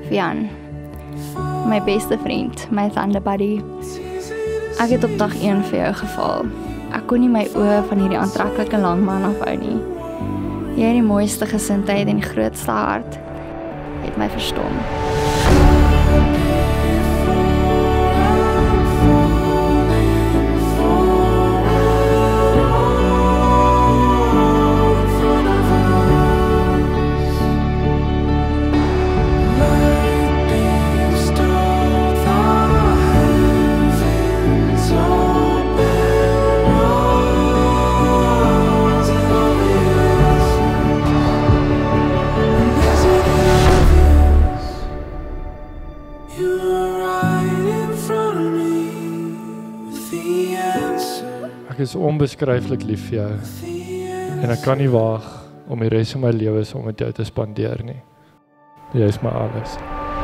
Vian, my beste vriend, my thunderbuddy. Ek het op dag 1 vir jou geval. Ek kon nie my oë van hierdie aantreklike lang man afhou nie. Jy het die mooiste gesindheid en die grootste hart. Het my verstom. Ek is onbeskryflik lief vir jou en ek kan nie wag om die res van my lewe saam met jou te spandeer nie. Jy is my alles.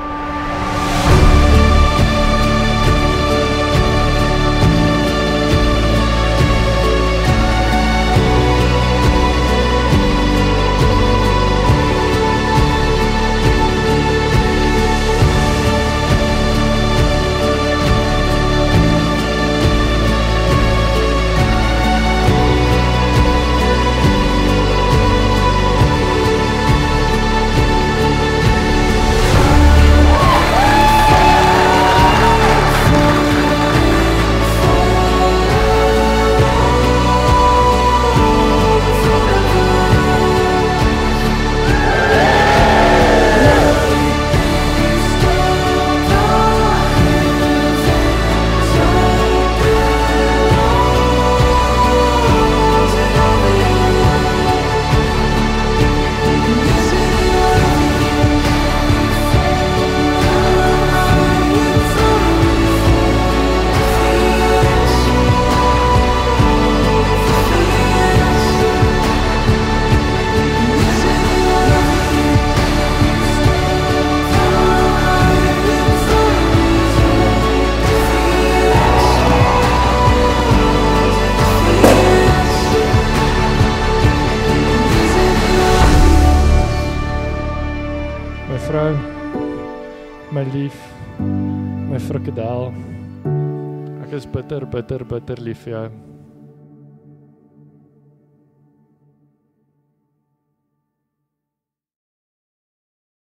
My vrou, my lief, my frikadel. Ek is bitter lief vir jou.